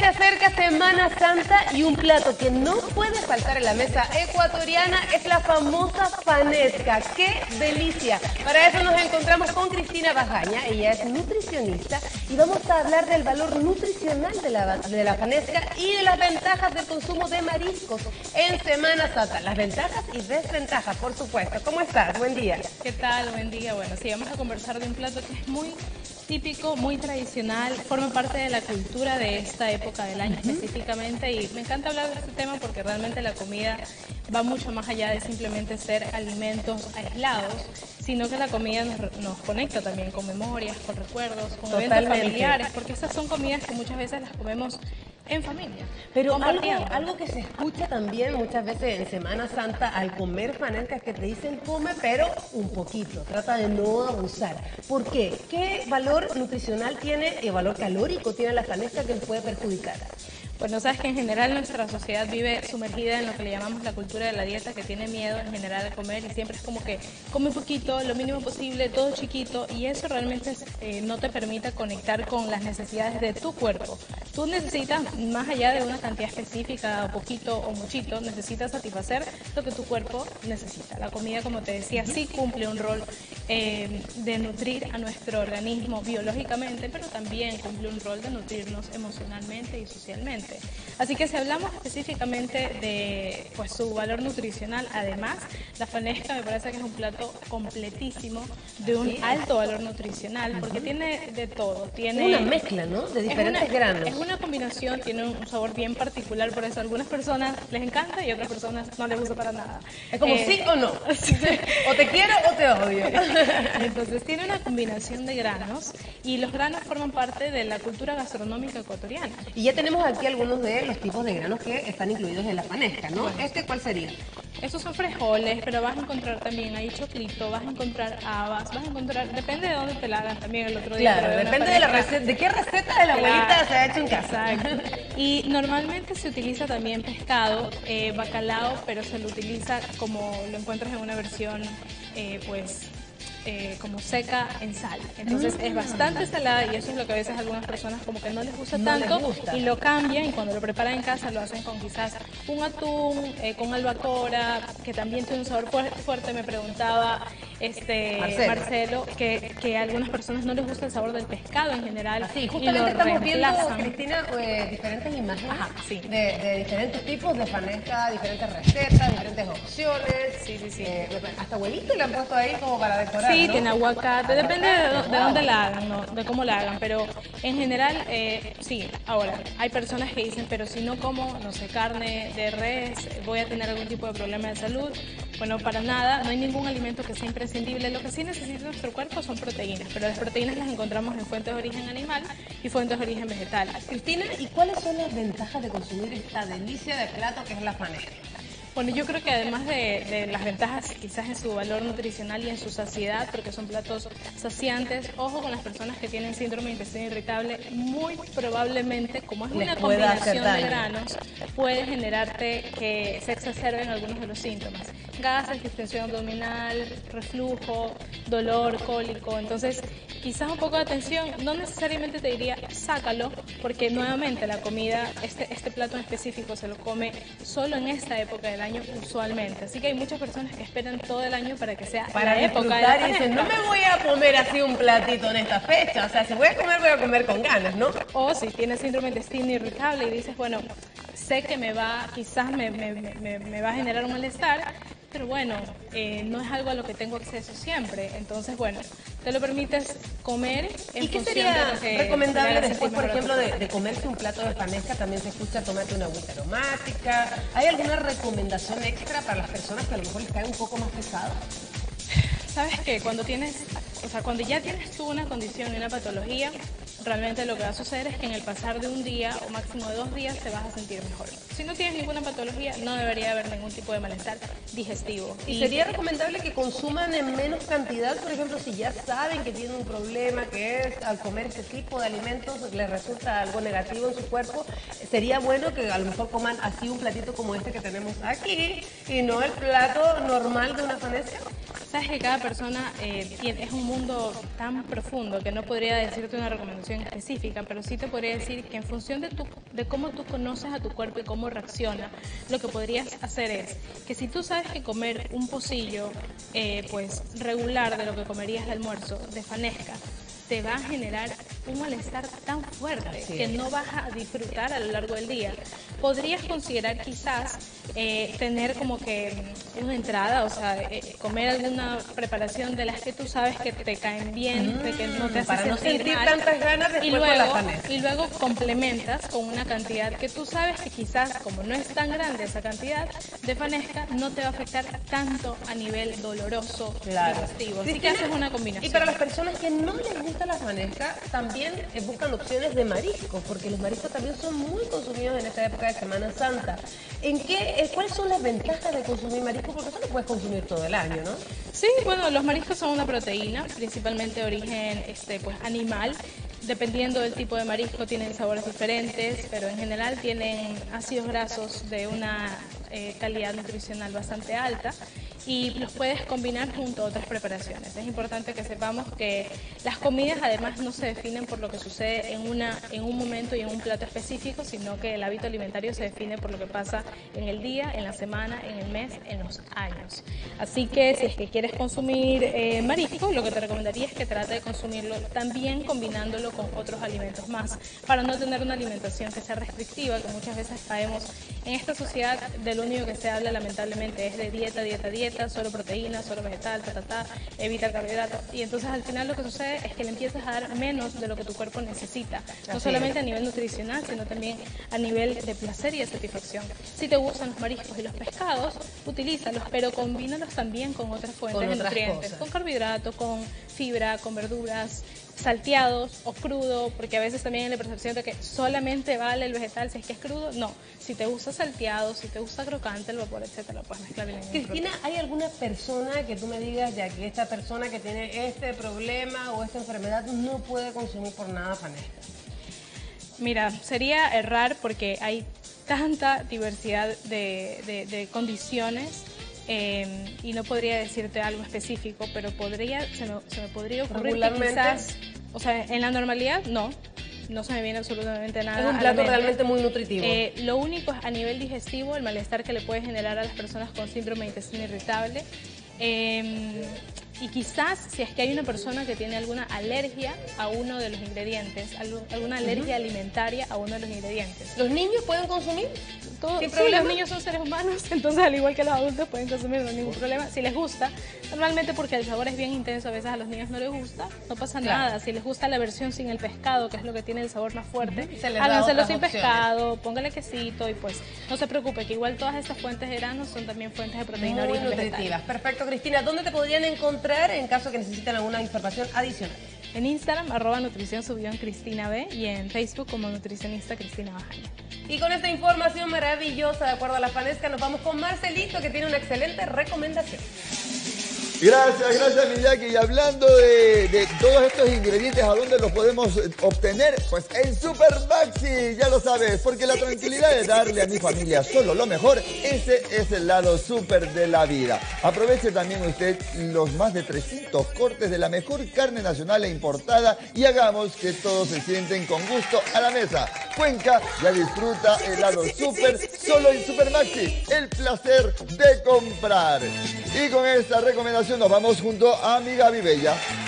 se acerca Semana Santa y un plato que no puede faltar en la mesa ecuatoriana es la famosa fanesca. ¡Qué delicia! Para eso nos encontramos con Cristina Bajaña, ella es nutricionista y vamos a hablar del valor nutricional de la fanesca y de las ventajas del consumo de mariscos en Semana Santa. Las ventajas y desventajas, por supuesto. ¿Cómo estás? Buen día. ¿Qué tal? Buen día. Bueno, sí, vamos a conversar de un plato que es muy típico, muy tradicional, forma parte de la cultura de esta época del año específicamente, y me encanta hablar de este tema porque realmente la comida va mucho más allá de simplemente ser alimentos aislados, sino que la comida nos conecta también con memorias, con recuerdos, con eventos familiares, porque esas son comidas que muchas veces las comemos en familia. Pero algo que se escucha también muchas veces en Semana Santa al comer fanesca es que te dicen come pero un poquito, trata de no abusar. ¿Por qué? ¿Qué valor nutricional tiene y valor calórico tiene la fanesca que nos puede perjudicar? Bueno, sabes que en general nuestra sociedad vive sumergida en lo que le llamamos la cultura de la dieta, que tiene miedo en general a comer y siempre es como que come poquito, lo mínimo posible, todo chiquito, y eso realmente no te permite conectar con las necesidades de tu cuerpo. Tú necesitas, más allá de una cantidad específica, poquito o muchito, necesitas satisfacer lo que tu cuerpo necesita. La comida, como te decía, sí cumple un rol de nutrir a nuestro organismo biológicamente, pero también cumple un rol de nutrirnos emocionalmente y socialmente. Así que si hablamos específicamente de su valor nutricional, además, la fanesca me parece que es un plato completísimo, de un alto valor nutricional, porque tiene de todo. Tiene una mezcla, ¿no? De diferentes granos. Es una combinación, tiene un sabor bien particular, por eso a algunas personas les encanta y a otras personas no les gusta para nada. Es como sí o no. O te quiero o te odio. Entonces tiene una combinación de granos y los granos forman parte de la cultura gastronómica ecuatoriana. Y ya tenemos aquí algunos de los tipos de granos que están incluidos en la fanesca, ¿no? Bueno, ¿cuál sería? Estos son frijoles, pero vas a encontrar también ahí choclito, vas a encontrar habas, vas a encontrar, depende de dónde te la hagan también el otro día. Claro, depende de la receta, de qué receta de la abuelita se ha hecho en casa. Exacto. Y normalmente se utiliza también pescado, bacalao, pero se lo utiliza como lo encuentras en una versión, como seca en sal. Entonces es bastante salada y eso es lo que a veces a algunas personas como que no les gusta tanto y lo cambian, y cuando lo preparan en casa lo hacen con quizás un atún, con albacora, que también tiene un sabor fuerte. Me preguntaba Marcelo que a algunas personas no les gusta el sabor del pescado en general. Sí, y justamente lo estamos reemplazan. viendo, Cristina, diferentes imágenes. Ajá, sí. de diferentes tipos de fanesca, diferentes recetas, diferentes opciones. Sí. Hasta huevito le han puesto ahí como para decorar, Sí, ¿no? tiene aguacate, depende de dónde la hagan, ¿no? De cómo la hagan, pero en general, sí. Ahora, hay personas que dicen, pero si no como, no sé, carne de res, voy a tener algún tipo de problema de salud. Bueno, para nada, no hay ningún alimento que sea imprescindible. Lo que sí necesita nuestro cuerpo son proteínas, pero las proteínas las encontramos en fuentes de origen animal y fuentes de origen vegetal. Cristina, ¿y cuáles son las ventajas de consumir esta delicia de plato que es la fanesca? Bueno, yo creo que además de las ventajas quizás en su valor nutricional y en su saciedad, porque son platos saciantes, ojo con las personas que tienen síndrome de intestino irritable, muy probablemente, como es una combinación de granos, puede generarte que se exacerben algunos de los síntomas. Gases, distensión abdominal, reflujo, dolor, cólico. Entonces, quizás un poco de atención, no necesariamente te diría sácalo, porque nuevamente la comida, este plato en específico se lo come solo en esta época del año usualmente, así que hay muchas personas que esperan todo el año para que sea para la época de la fanesca. Y dicen, no me voy a comer así un platito en esta fecha, o sea, si voy a comer con ganas, ¿no? O si tienes síndrome de intestino irritable y dices, bueno, sé que quizás me va a generar un malestar, pero bueno, no es algo a lo que tengo acceso siempre, entonces bueno, te lo permites comer en función de lo que recomendable después, por ejemplo, de comerse un plato de fanesca? También se escucha tomarte una agüita aromática. ¿Hay alguna recomendación extra para las personas que a lo mejor les cae un poco más pesado? ¿Sabes qué? Cuando ya tienes tú una condición y una patología, realmente lo que va a suceder es que en el pasar de un día o máximo de 2 días te vas a sentir mejor. Si no tienes ninguna patología, no debería haber ningún tipo de malestar digestivo. ¿Y sería recomendable que consuman en menos cantidad? Por ejemplo, si ya saben que tienen un problema, que es al comer este tipo de alimentos les resulta algo negativo en su cuerpo, sería bueno que a lo mejor coman así un platito como este que tenemos aquí y no el plato normal de una fanesca. Sabes que cada persona es un mundo tan profundo que no podría decirte una recomendación específica, pero sí te podría decir que en función de cómo tú conoces a tu cuerpo y cómo reacciona, lo que podrías hacer es que si tú sabes que comer un pocillo pues regular de lo que comerías de almuerzo, de fanesca, te va a generar un malestar tan fuerte que no vas a disfrutar a lo largo del día. Podrías considerar quizás tener como que una entrada, o sea, comer alguna preparación de las que tú sabes que te caen bien, de que no te hace para no sentir mal, tantas ganas después de la fanesca. y luego complementas con una cantidad que tú sabes que quizás, como no es tan grande esa cantidad de fanesca, no te va a afectar tanto a nivel doloroso, digestivo. Así que haces una combinación. Y para las personas que no les gusta la fanesca, también buscan opciones de mariscos, porque los mariscos también son muy consumidos en esta época de Semana Santa. ¿Cuáles son las ventajas de consumir mariscos? Porque eso lo puedes consumir todo el año, ¿no? Sí, bueno, los mariscos son una proteína, principalmente de origen pues, animal. Dependiendo del tipo de marisco tienen sabores diferentes, pero en general tienen ácidos grasos de una calidad nutricional bastante alta y los puedes combinar junto a otras preparaciones. Es importante que sepamos que las comidas además no se definen por lo que sucede en un momento y en un plato específico, sino que el hábito alimentario se define por lo que pasa en el día, en la semana, en el mes, en los años. Así que si es que quieres consumir marisco, lo que te recomendaría es que trate de consumirlo también combinándolo con otros alimentos más, para no tener una alimentación que sea restrictiva, que muchas veces caemos en esta sociedad de lo único que se habla lamentablemente es de dieta, dieta, dieta, solo proteína, solo vegetal, evita carbohidratos, y entonces al final lo que sucede es que le empiezas a dar menos de lo que tu cuerpo necesita, no solamente a nivel nutricional, sino también a nivel de placer y de satisfacción. Si te gustan los mariscos y los pescados, utilízalos, pero combínalos también con otras fuentes de nutrientes, con carbohidratos, con fibra, con verduras, salteados o crudo, porque a veces también hay la percepción de que solamente vale el vegetal si es que es crudo. No, si te gusta salteado, si te gusta crocante, el vapor, etcétera, lo puedes mezclar bien. Cristina, ¿hay alguna persona que tú me digas ya que esta persona que tiene este problema o esta enfermedad no puede consumir por nada fanesca? Mira, sería errar porque hay tanta diversidad de condiciones. Y no podría decirte algo específico, pero se me podría ocurrir que quizás, o sea, en la normalidad no se me viene absolutamente nada. Es un plato realmente muy nutritivo. Lo único es a nivel digestivo, el malestar que le puede generar a las personas con síndrome de intestino irritable. Y quizás si es que hay una persona que tiene alguna alergia a uno de los ingredientes, alguna alergia alimentaria a uno de los ingredientes. ¿Los niños pueden consumir? Sí, los niños son seres humanos, entonces al igual que los adultos pueden consumir, no hay ningún problema. Si les gusta, normalmente porque el sabor es bien intenso, a veces a los niños no les gusta, no pasa nada. Si les gusta la versión sin el pescado, que es lo que tiene el sabor más fuerte, háganselo sin pescado, póngale quesito y pues no se preocupe, que igual todas estas fuentes de granos son también fuentes de proteína muy nutritivas. Perfecto, Cristina. ¿Dónde te podrían encontrar en caso que necesiten alguna información adicional? En Instagram, @nutrición_Cristina B, y en Facebook como nutricionista Cristina Bajaña. Y con esta información maravillosa, de acuerdo a la fanesca, nos vamos con Marcelito, que tiene una excelente recomendación. Gracias Miyaki. Y hablando de todos estos ingredientes, ¿a dónde los podemos obtener? Pues en Super Maxi, ya lo sabes, porque la tranquilidad de darle a mi familia solo lo mejor, ese es el lado súper de la vida. Aproveche también usted los más de 300 cortes de la mejor carne nacional e importada y hagamos que todos se sienten con gusto a la mesa. Cuenca ya disfruta el lado súper solo en Super Maxi, el placer de comprar. Y con esta recomendación nos vamos junto a mi Gaby Bella.